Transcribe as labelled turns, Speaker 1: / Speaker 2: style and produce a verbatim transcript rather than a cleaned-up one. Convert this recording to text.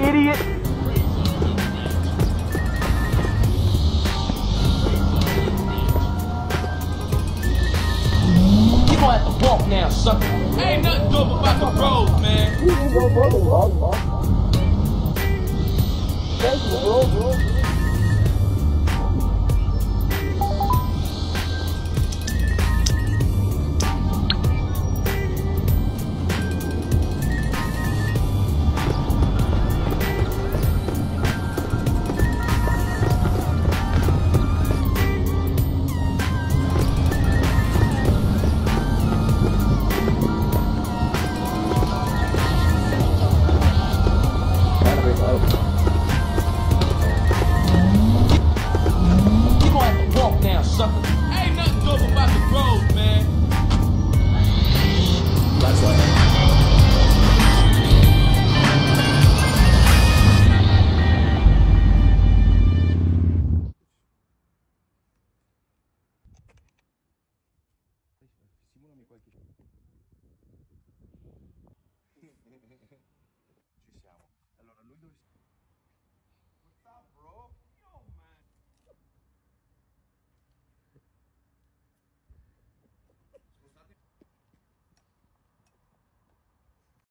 Speaker 1: idiot.
Speaker 2: You gonna have to walk now, sucker. Ain't nothing dope about the road, man.
Speaker 1: Thank you, bro.
Speaker 2: You gonna have to walk now, sucker. Ain't nothing dope about the road, man. That's why.
Speaker 3: Simulami qualche